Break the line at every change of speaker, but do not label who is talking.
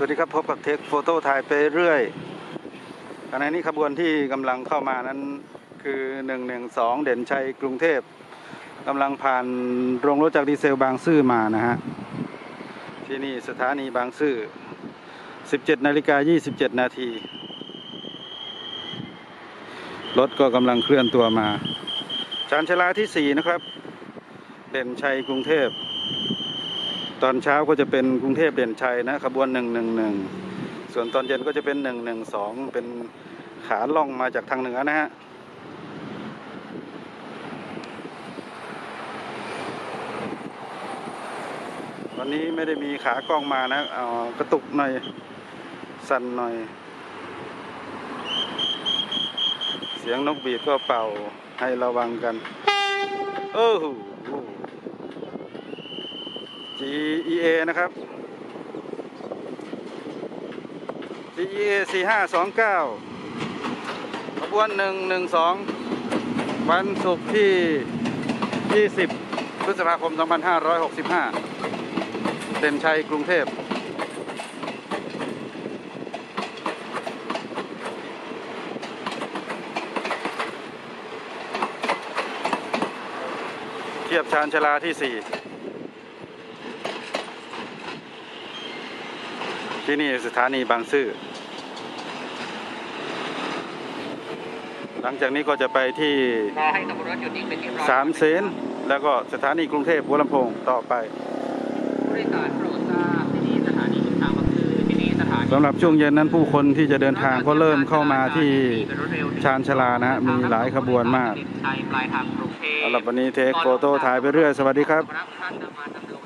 วัสดีครับพบกับเทคโฟโต้ถ่ายไปเรื่อยขณะนี้ขบวนที่กำลังเข้ามานั้นคือ112เด่นชัยกรุงเทพกำลังผ่านโรงรถจักรดีเซลบางซื่อมานะฮะที่นี่สถานีบางซื่อ 17:27 นาทีรถก็กำลังเคลื่อนตัวมาชานชาลาที่4นะครับเด่นชัยกรุงเทพตอนเช้าก็จะเป็นกรุงเทพเด่นชัยนะขบวน111ส่วนตอนเย็นก็จะเป็น112เป็นขาล่องมาจากทางเหนือนะฮะวันนี้ไม่ได้มีขากล้องมานะเอากระตุกหน่อยสั่นหน่อยเสียงนกบีดก็เป่าให้ระวังกันGEA นะครับ GEA 4529ขบวน112วันศุกร์ที่20พฤษภาคม2565เด่นชัยกรุงเทพเทียบชานชาลาที่4ที่นี่สถานีบางซื่อหลังจากนี้ก็จะไปที่สามเสนแล้วก็สถานีกรุงเทพหัวลำโพงต่อไปสำหรับช่วงเย็นนั้นผู้คนที่จะเดินทางก็เริ่มเข้ามาที่ชานชาลานะมีหลายขบวนมากสำหรับวันนี้เทคโฟโต้ถ่ายไปเรื่อยสวัสดีครับ